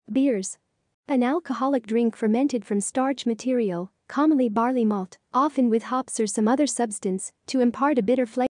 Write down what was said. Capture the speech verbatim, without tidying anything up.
Beers. An alcoholic drink fermented from starch material, commonly barley malt, often with hops or some other substance, to impart a bitter flavor.